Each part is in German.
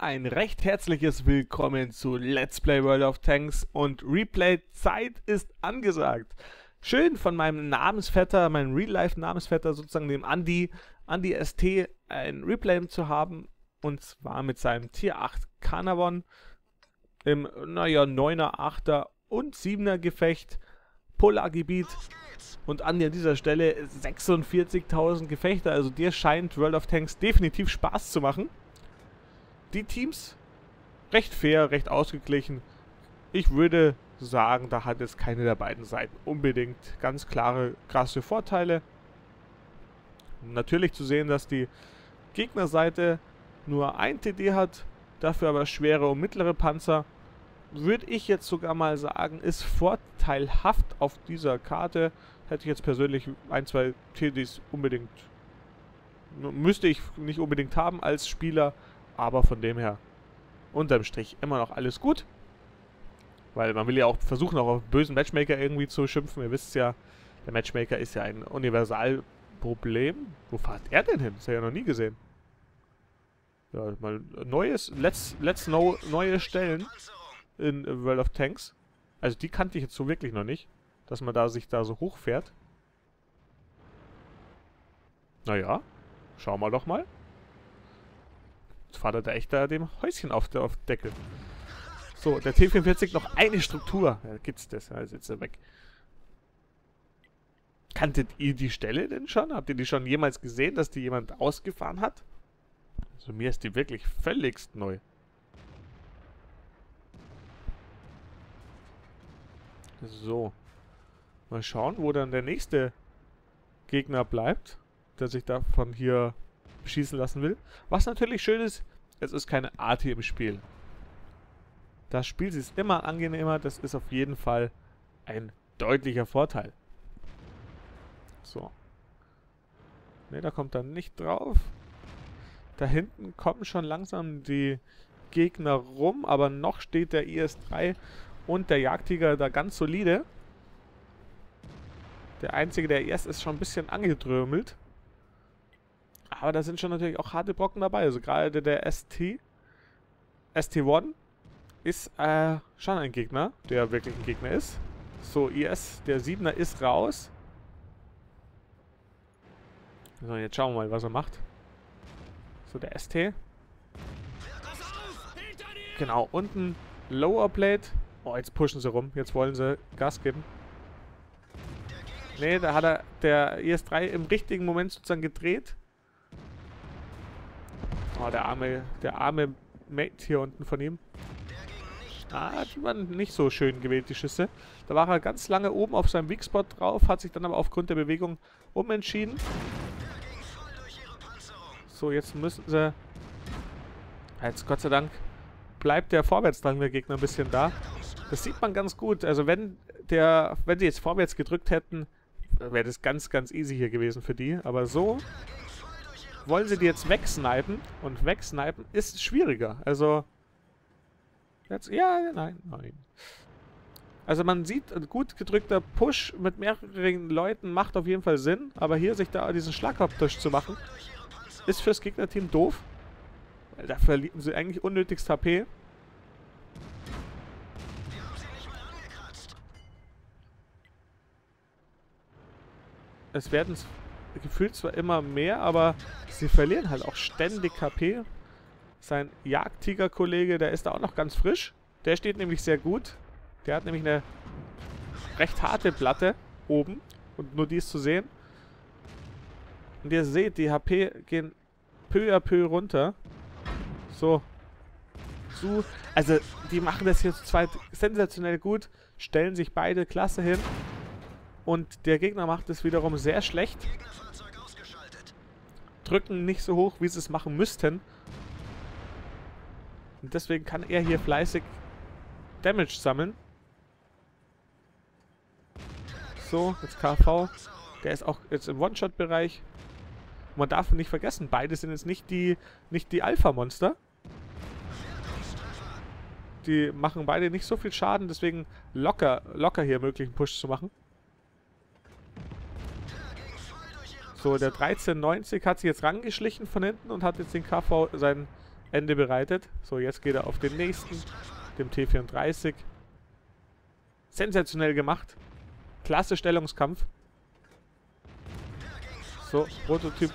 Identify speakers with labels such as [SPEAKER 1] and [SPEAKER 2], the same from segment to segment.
[SPEAKER 1] ein recht herzliches Willkommen zu Let's Play World of Tanks und Replay-Zeit ist angesagt. Schön von meinem Namensvetter, meinem Real-Life-Namensvetter, sozusagen dem Andi ST, ein Replay zu haben. Und zwar mit seinem Tier 8 Carnarvon im, 9er, 8er und 7er Gefecht, Polargebiet. Und Andi an dieser Stelle 46.000 Gefechte, also dir scheint World of Tanks definitiv Spaß zu machen. Die Teams recht fair, recht ausgeglichen. Ich würde sagen, da hat jetzt keine der beiden Seiten unbedingt ganz klare, krasse Vorteile. Natürlich zu sehen, dass die Gegnerseite nur ein TD hat, dafür aber schwere und mittlere Panzer, würde ich jetzt sogar mal sagen, ist vorteilhaft auf dieser Karte. Hätte ich jetzt persönlich ein, zwei TDs unbedingt, müsste ich nicht unbedingt haben als Spieler, aber von dem her unterm Strich immer noch alles gut. Weil man will ja auch versuchen, auch auf bösen Matchmaker irgendwie zu schimpfen. Ihr wisst ja, der Matchmaker ist ja ein Universalproblem. Wo fährt er denn hin? Das habe ich ja noch nie gesehen. Ja, mal neues, let's know neue Stellen in World of Tanks. Also die kannte ich jetzt so wirklich noch nicht, dass man da sich da so hochfährt. Naja, schauen wir doch mal. Jetzt fährt er da echt da dem Häuschen auf den Deckel. So, der T44 noch eine Struktur. Ja, gibt's das? Ja, jetzt ist er weg. Kanntet ihr die Stelle denn schon? Habt ihr die schon jemals gesehen, dass die jemand ausgefahren hat? Also mir ist die wirklich völligst neu. So. Mal schauen, wo dann der nächste Gegner bleibt, der sich davon hier beschießen lassen will. Was natürlich schön ist, es ist keine AT im Spiel. Das Spiel ist immer angenehmer, das ist auf jeden Fall ein deutlicher Vorteil. So. Ne, da kommt er nicht drauf. Da hinten kommen schon langsam die Gegner rum, aber noch steht der IS-3 und der Jagdtiger da ganz solide. Der einzige, der IS, ist schon ein bisschen angedrömelt. Aber da sind schon natürlich auch harte Brocken dabei. Also gerade der ST1 ist schon ein Gegner, der wirklich ein Gegner ist. So, IS, der 7er ist raus. So, jetzt schauen wir mal, was er macht. So, der ST. Genau, unten Lower Plate. Oh, jetzt pushen sie rum. Jetzt wollen sie Gas geben. Ne, da hat der IS-3 im richtigen Moment sozusagen gedreht. Oh, der arme Mate hier unten von ihm. Ah, die waren nicht so schön gewählt, die Schüsse. Da war er ganz lange oben auf seinem Weak Spot drauf, hat sich dann aber aufgrund der Bewegung umentschieden. So, jetzt müssen sie... Jetzt, Gott sei Dank, bleibt der Vorwärtsdrang der Gegner ein bisschen da. Das sieht man ganz gut. Also wenn sie jetzt vorwärts gedrückt hätten, wäre das ganz, ganz easy hier gewesen für die. Aber so wollen sie die jetzt wegsnipen. Und wegsnipen ist schwieriger. Also... Jetzt, ja, nein. Also man sieht, ein gut gedrückter Push mit mehreren Leuten macht auf jeden Fall Sinn. Aber hier sich da diesen Schlagabtausch zu machen, ist fürs Gegnerteam doof. Weil da verlieren sie eigentlich unnötigst HP. Es werden gefühlt zwar immer mehr, aber sie verlieren halt auch ständig HP. Sein Jagdtiger-Kollege, der ist da auch noch ganz frisch. Der steht nämlich sehr gut. Der hat nämlich eine recht harte Platte oben. Und nur die ist zu sehen. Und ihr seht, die HP gehen peu à peu runter. So. Also, die machen das hier zu zweit sensationell gut. Stellen sich beide klasse hin. Und der Gegner macht es wiederum sehr schlecht. Drücken nicht so hoch, wie sie es machen müssten. Und deswegen kann er hier fleißig Damage sammeln. So, jetzt KV. Der ist auch jetzt im One-Shot-Bereich. Man darf nicht vergessen, beide sind jetzt nicht die Alpha-Monster. Die machen beide nicht so viel Schaden, deswegen locker hier möglich einen Push zu machen. So, der 1390 hat sich jetzt rangeschlichen von hinten und hat jetzt den KV, seinen Ende bereitet. So, jetzt geht er auf den nächsten, dem T-34. Sensationell gemacht. Klasse Stellungskampf. So, Prototyp.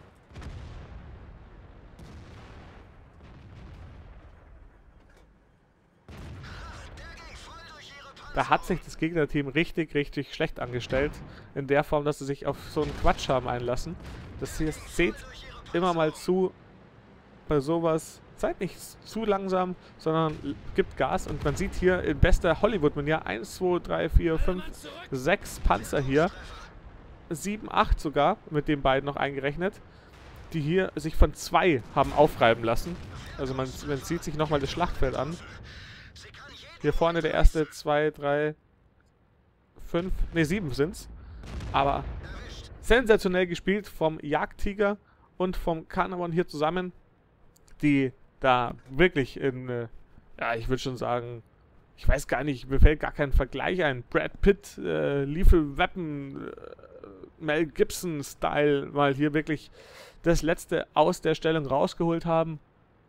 [SPEAKER 1] Da hat sich das Gegnerteam richtig, richtig schlecht angestellt. In der Form, dass sie sich auf so einen Quatsch haben einlassen. Das hier seht immer mal zu bei sowas. Seid nicht zu langsam, sondern gibt Gas. Und man sieht hier in bester Hollywood-Manier 1, 2, 3, 4, 5, 6 Panzer hier. 7, 8 sogar, mit den beiden noch eingerechnet. Die hier sich von 2 haben aufreiben lassen. Also man sieht sich nochmal das Schlachtfeld an. Hier vorne der erste, 2, 3, 5, ne 7 sind's. Aber sensationell gespielt vom Jagdtiger und vom Carnarvon hier zusammen, die da wirklich in, ja, ich würde schon sagen, ich weiß gar nicht, mir fällt gar kein Vergleich ein. Brad Pitt, Lethal Weapon, Mel Gibson-Style mal hier wirklich das Letzte aus der Stellung rausgeholt haben.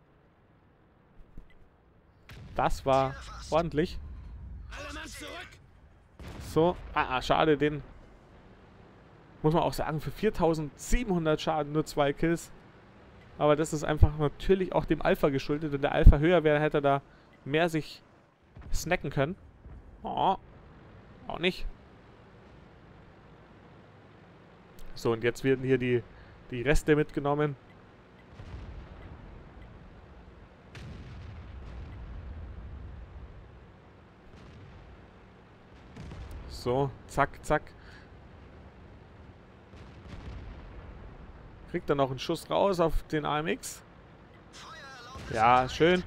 [SPEAKER 1] Das war ordentlich. So, schade, den muss man auch sagen, für 4700 Schaden nur 2 Kills. Aber das ist einfach natürlich auch dem Alpha geschuldet. Wenn der Alpha höher wäre, hätte er da mehr sich snacken können. Oh, auch nicht. So, und jetzt werden hier die Reste mitgenommen. So, zack, zack. Kriegt dann noch einen Schuss raus auf den AMX. Ja, schön.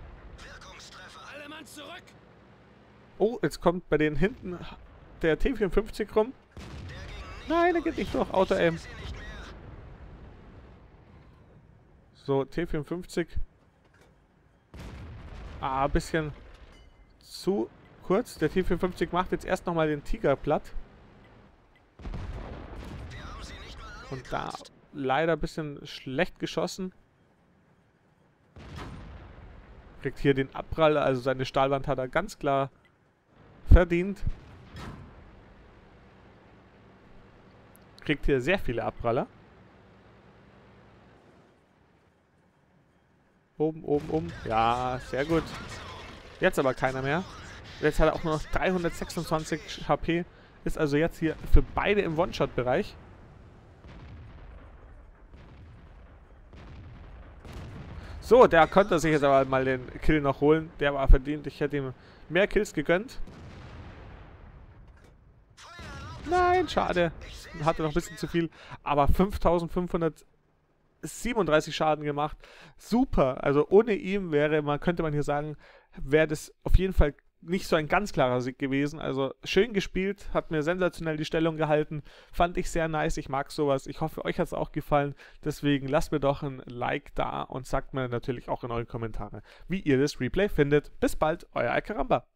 [SPEAKER 1] Oh, jetzt kommt bei denen hinten der T-54 rum. Nein, der geht nicht durch. Auto-Aim. So, T-54. Ein bisschen zu kurz. Der T-54 macht jetzt erst nochmal den Tiger platt. Und da leider ein bisschen schlecht geschossen. Kriegt hier den Abprall, also seine Stahlwand hat er ganz klar verdient. Kriegt hier sehr viele Abpraller. Oben, oben, oben. Ja, sehr gut. Jetzt aber keiner mehr. Jetzt hat er auch nur noch 326 HP. Ist also jetzt hier für beide im One-Shot-Bereich. So, der konnte sich jetzt aber mal den Kill noch holen. Der war verdient. Ich hätte ihm mehr Kills gegönnt. Nein, schade. Hatte noch ein bisschen zu viel. Aber 5537 Schaden gemacht. Super. Also ohne ihn könnte man hier sagen, wäre das auf jeden Fall nicht so ein ganz klarer Sieg gewesen. Also schön gespielt, hat mir sensationell die Stellung gehalten. Fand ich sehr nice, ich mag sowas. Ich hoffe, euch hat es auch gefallen. Deswegen lasst mir doch ein Like da und sagt mir natürlich auch in euren Kommentaren, wie ihr das Replay findet. Bis bald, euer Alcaramba.